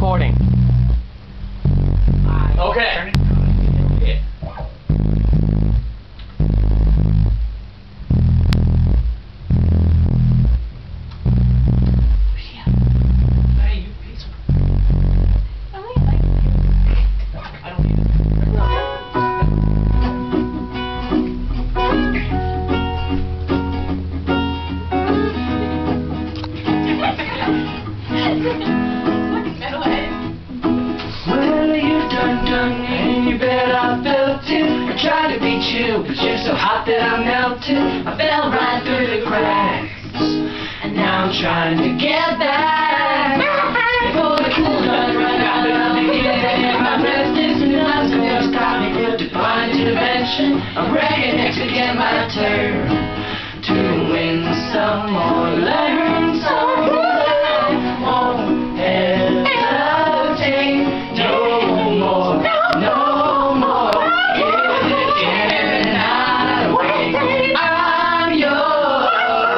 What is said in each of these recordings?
recording. Okay. Yeah. Hey, you piece of... I don't need it. Well, you done, and you bet I felt it. I tried to beat you, but you're so hot that I melted. I fell right through the cracks, and now I'm trying to get back. Before the cool does run out, I'll be getting my rest. It's enough to stop me with divine intervention. I'm ready next to get my turn to win some more, learn some more. Won't hesitate no more, no more. If you cannot wait, I'm yours.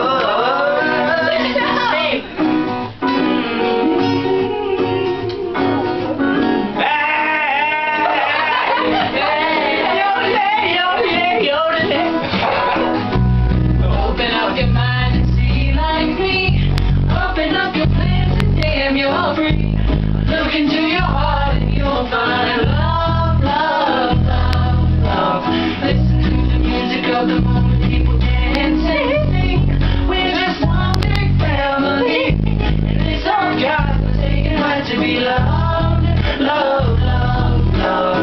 Open up your mind and see like me. Open up your plans and damn, you're free. Look into your heart and you'll find love, love, love, love. Listen to the music of the moment, people dance and sing. We're just one big family, and it's our job to take it right to be loved, love, love, love,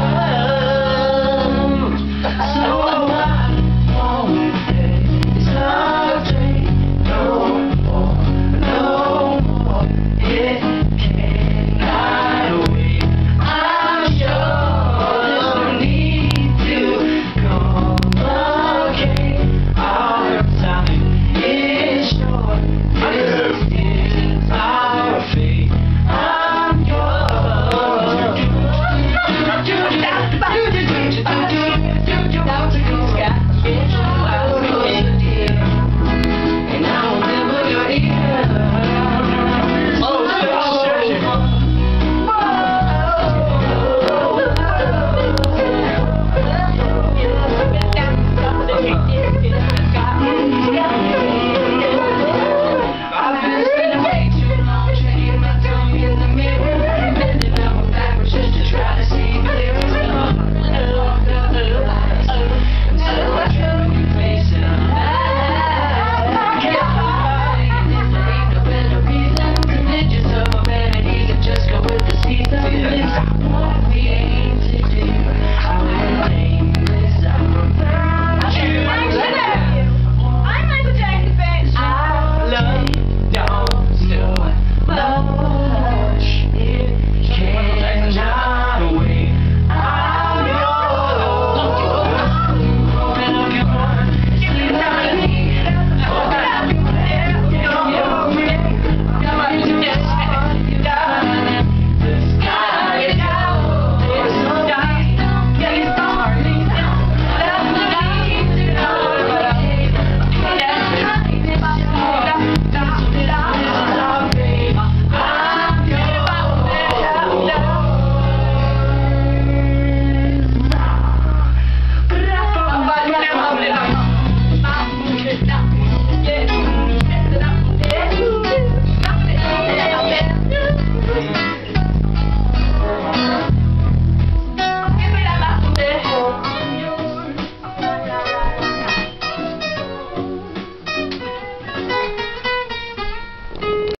love. So I won't hesitate no more, no more. It cannot wait. I'm sure there's no need to complicate. Our time is short. This is our fate.